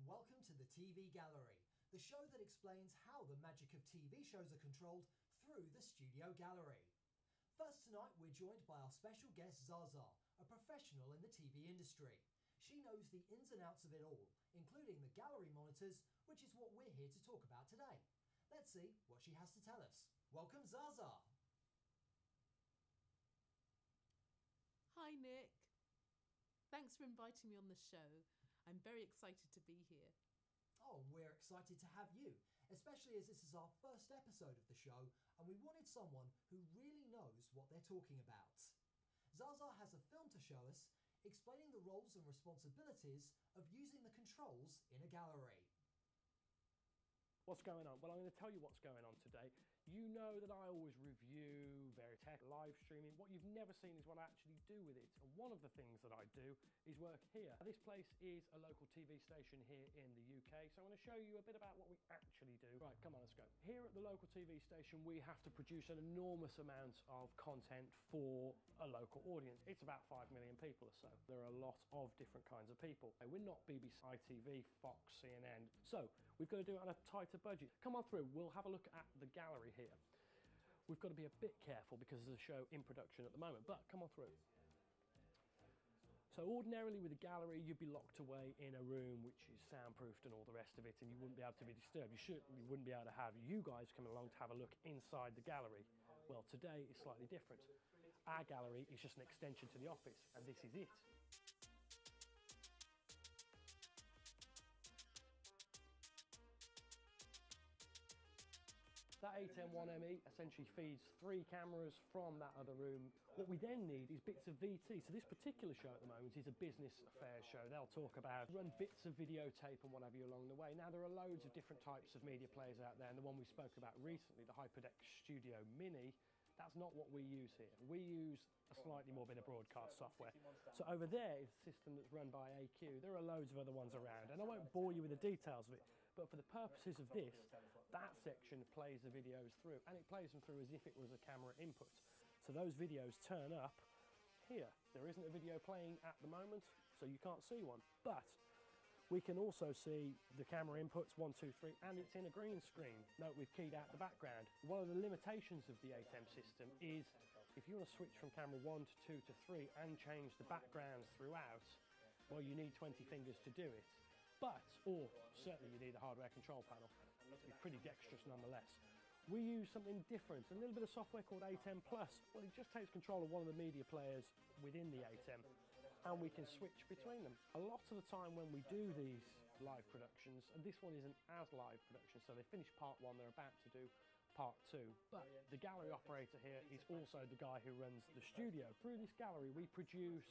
Welcome to the TV Gallery, the show that explains how the magic of TV shows are controlled through the Studio Gallery. First tonight we're joined by our special guest Zaza, a professional in the TV industry. She knows the ins and outs of it all, including the gallery monitors, which is what we're here to talk about today. Let's see what she has to tell us. Welcome Zaza! Hi Nick. Thanks for inviting me on the show. I'm very excited to be here. Oh, we're excited to have you, especially as this is our first episode of the show and we wanted someone who really knows what they're talking about. Zaza has a film to show us explaining the roles and responsibilities of using the controls in a gallery. What's going on? Well, I'm going to tell you what's going on today. You know that I always review various tech, live streaming. What you've never seen is what I actually do with it. And one of the things that I do is work here. This place is a local TV station here in the UK. So I'm going to show you a bit about what we actually do. Right, come on, let's go. Here at the local TV station, we have to produce an enormous amount of content for a local audience. It's about 5 million people or so. There are a lot of different kinds of people. We're not BBC, ITV, Fox, CNN. So we've got to do it on a tighter budget. Come on through, we'll have a look at the gallery here. We've got to be a bit careful because there's a show in production at the moment, but come on through. So ordinarily with a gallery, you'd be locked away in a room which is soundproofed and all the rest of it, and you wouldn't be able to be disturbed. You certainly wouldn't be able to have you guys coming along to have a look inside the gallery. Well, today is slightly different. Our gallery is just an extension to the office, and this is it. That A101ME essentially feeds 3 cameras from that other room. What we then need is bits of VT. So this particular show at the moment is a business affairs show. They'll talk about, run bits of videotape and what have you along the way. Now there are loads of different types of media players out there, and the one we spoke about recently, the HyperDeck Studio Mini, that's not what we use here. We use a slightly more bit of broadcast software. So over there is a system that's run by AQ. There are loads of other ones around, and I won't bore you with the details of it, but for the purposes of this, that section plays the videos through, and it plays them through as if it was a camera input. So those videos turn up here. There isn't a video playing at the moment, so you can't see one, but we can also see the camera inputs 1, 2, 3, and it's in a green screen. Note we've keyed out the background. One of the limitations of the ATEM system is if you want to switch from camera 1 to 2 to 3 and change the backgrounds throughout, well, you need 20 fingers to do it. But, or certainly you need a hardware control panel. It'll be pretty dexterous nonetheless. We use something different, a little bit of software called ATEM Plus. Well, it just takes control of one of the media players within the ATEM, and we can switch between them. A lot of the time when we do these live productions, and this one isn't as live production, so they finished part 1, they're about to do part 2, but the gallery operator here is also the guy who runs the studio. Through this gallery we produce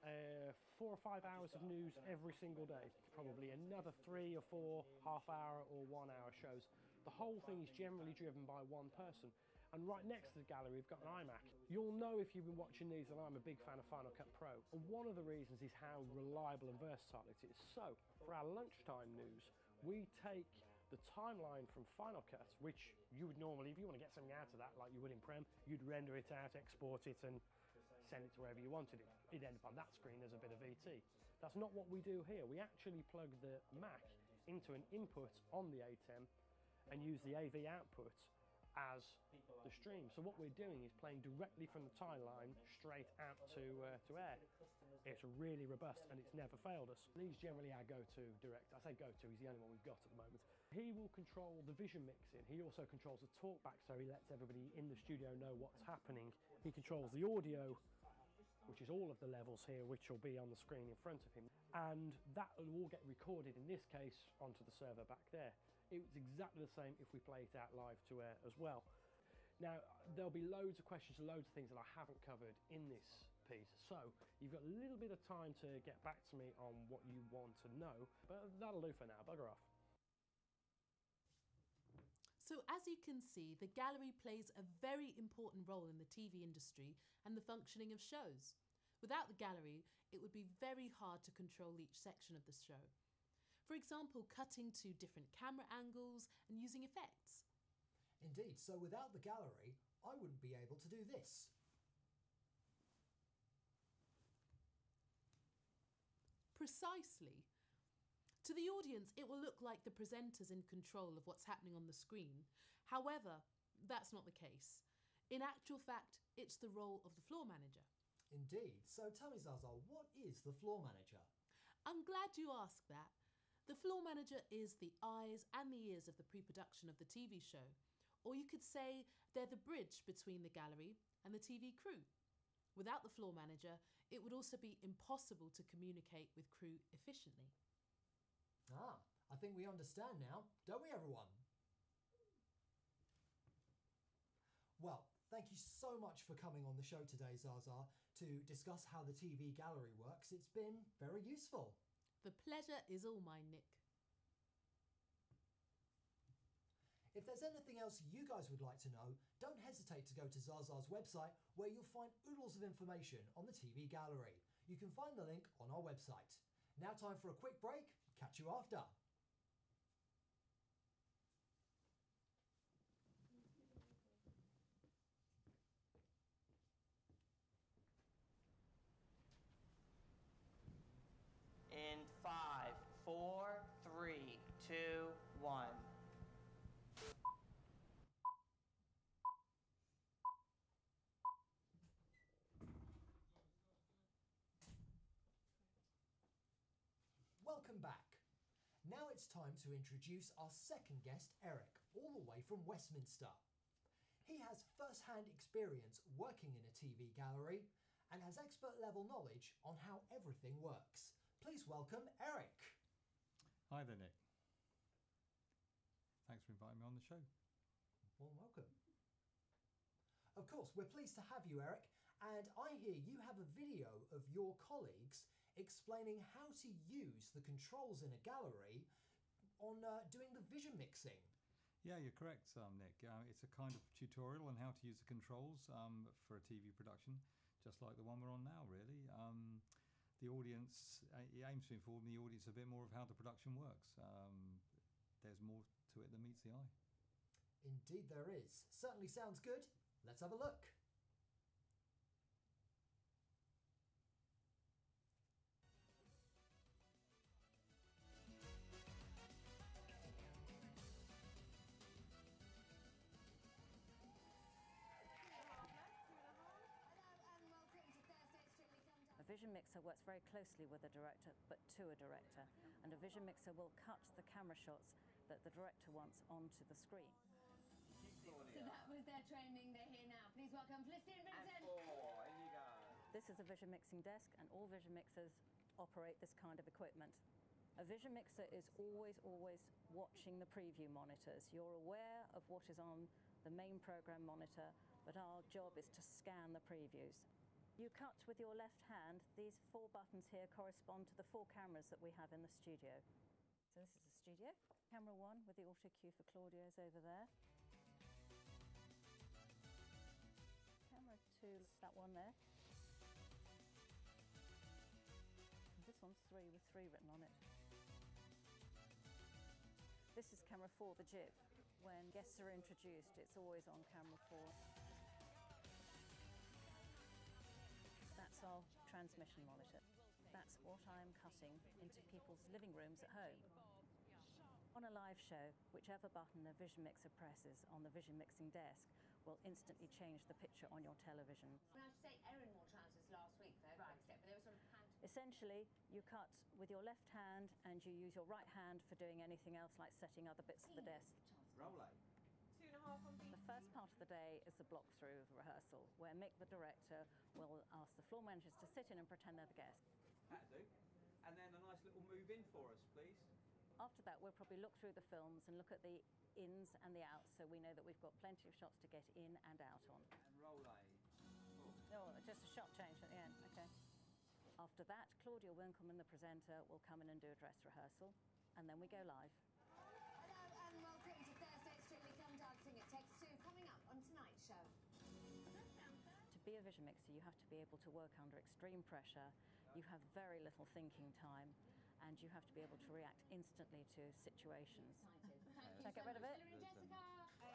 4 or 5 hours of news every single day, probably another 3 or 4 half-hour or 1-hour shows. The whole thing is generally driven by one person. And right next to the gallery we've got an iMac. You'll know if you've been watching these that I'm a big fan of Final Cut Pro. And one of the reasons is how reliable and versatile it is. So, for our lunchtime news, we take the timeline from Final Cut, which you would normally, if you want to get something out of that, like you would in Prem, you'd render it out, export it, and send it to wherever you wanted it. It'd end up on that screen as a bit of VT. That's not what we do here. We actually plug the Mac into an input on the ATEM and use the AV output as the stream. So what we're doing is playing directly from the timeline straight out to air. It's really robust and it's never failed us. He's generally our go-to director. I say go-to, he's the only one we've got at the moment. He will control the vision mixing. He also controls the talkback, so he lets everybody in the studio know what's happening. He controls the audio, which is all of the levels here, which will be on the screen in front of him. And that will all get recorded, in this case, onto the server back there. It's exactly the same if we play it out live to air as well. Now, there'll be loads of questions and loads of things that I haven't covered in this piece, so you've got a little bit of time to get back to me on what you want to know, but that'll do for now. Bugger off. So as you can see, the gallery plays a very important role in the TV industry and the functioning of shows. Without the gallery, it would be very hard to control each section of the show. For example, cutting to different camera angles and using effects. Indeed, so without the gallery, I wouldn't be able to do this. Precisely. To the audience, it will look like the presenter's in control of what's happening on the screen. However, that's not the case. In actual fact, it's the role of the floor manager. Indeed. So tell me, Zaza, what is the floor manager? I'm glad you asked that. The floor manager is the eyes and the ears of the pre-production of the TV show. Or you could say they're the bridge between the gallery and the TV crew. Without the floor manager, it would also be impossible to communicate with crew efficiently. Ah, I think we understand now, don't we, everyone? Well, thank you so much for coming on the show today, Zaza, to discuss how the TV gallery works. It's been very useful. The pleasure is all mine, Nick. If there's anything else you guys would like to know, don't hesitate to go to Zaza's website where you'll find oodles of information on the TV gallery. You can find the link on our website. Now time for a quick break. Catch you after. In 5, 4, 3, 2, 1. Welcome back. Now it's time to introduce our second guest, Eric, all the way from Westminster. He has first-hand experience working in a TV gallery and has expert-level knowledge on how everything works. Please welcome Eric. Hi there, Nick. Thanks for inviting me on the show. Well, welcome. Of course, we're pleased to have you, Eric, and I hear you have a video of your colleagues explaining how to use the controls in a gallery on doing the vision mixing. Yeah, you're correct, Nick. It's a kind of tutorial on how to use the controls for a TV production, just like the one we're on now, really. The audience, it aims to inform the audience a bit more of how the production works. There's more to it than meets the eye. Indeed there is. Certainly sounds good. Let's have a look. A vision mixer works very closely with a director, but to a director. And a vision mixer will cut the camera shots that the director wants onto the screen. So that was their training. They're here now. Please welcome Felicity and Vincent. This is a vision mixing desk, and all vision mixers operate this kind of equipment. A vision mixer is always watching the preview monitors. You're aware of what is on the main program monitor, but our job is to scan the previews. You cut with your left hand. These 4 buttons here correspond to the 4 cameras that we have in the studio. So this is the studio. Camera 1 with the auto cue for Claudio is over there. Camera 2, that one there. And this one's 3 with 3 written on it. This is camera 4, the jib. When guests are introduced, it's always on camera 4. That's our transmission monitor. That's what I'm cutting into people's living rooms at home. On a live show, whichever button the vision mixer presses on the vision mixing desk will instantly change the picture on your television. I should say Erin wore trousers last week for her step, but they were sort of hand. Essentially, you cut with your left hand and you use your right hand for doing anything else like setting other bits of the desk. The first part of the day is the block-through of rehearsal, where Mick, the director, will ask the floor managers to sit in and pretend they're the guests. That'll do. And then a nice little move in for us, please. After that, we'll probably look through the films and look at the ins and the outs, so we know that we've got plenty of shots to get in and out on. And roll A. Oh, just a shot change at the end, okay. After that, Claudia Winkleman, the presenter, will come in and do a dress rehearsal, and then we go live. Hello and welcome to Thursday Strictly Come Dancing at Takes Two, coming up on tonight's show. To be a vision mixer, you have to be able to work under extreme pressure. You have very little thinking time, and you have to be able to react instantly to situations. Shall I get rid of it? Hillary and Jessica.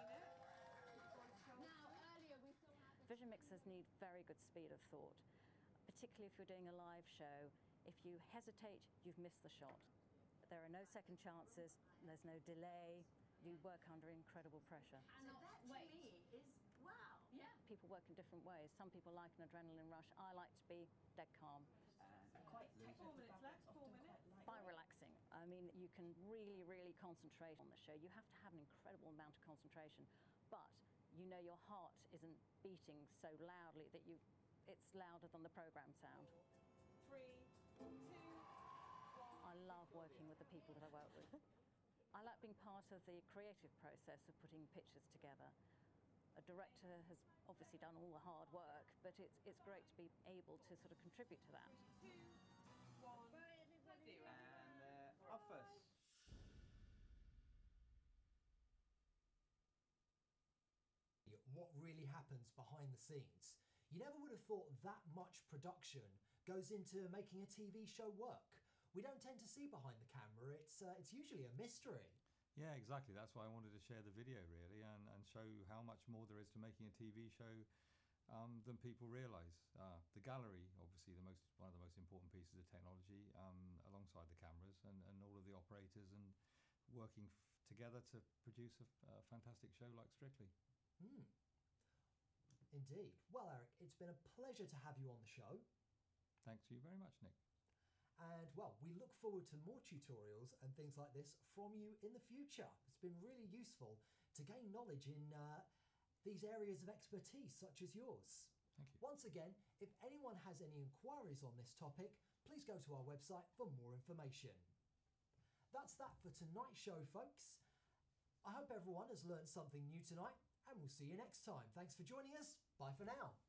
Now, earlier we saw how Vision mixers need very good speed of thought, particularly if you're doing a live show. If you hesitate, you've missed the shot. There are no second chances, there's no delay. You work under incredible pressure. And that to me is wow. Yeah. People work in different ways. Some people like an adrenaline rush. I like to be dead calm. Quite 4 minutes left, 4 minutes. By relaxing, I mean, you can really, really concentrate on the show. You have to have an incredible amount of concentration, but you know your heart isn't beating so loudly that it's louder than the program sound. 3, 2, 1. I love working with the people that I work with. I like being part of the creative process of putting pictures together. A director has obviously done all the hard work, but it's great to be able to sort of contribute to that. 2, 1. And off first. What really happens behind the scenes. You never would have thought that much production goes into making a TV show work. We don't tend to see behind the camera. It's usually a mystery. Yeah, exactly. That's why I wanted to share the video, really, and show how much more there is to making a TV show than people realise. The gallery, obviously, one of the most important pieces of technology, alongside the cameras and all of the operators, and working together to produce a fantastic show like Strictly. Indeed. Well, Eric, it's been a pleasure to have you on the show. Thanks to you very much, Nick. And, well, we look forward to more tutorials and things like this from you in the future. It's been really useful to gain knowledge in these areas of expertise such as yours. Thank you. Once again, if anyone has any inquiries on this topic, please go to our website for more information. That's that for tonight's show, folks. I hope everyone has learned something new tonight, and we'll see you next time. Thanks for joining us. Bye for now.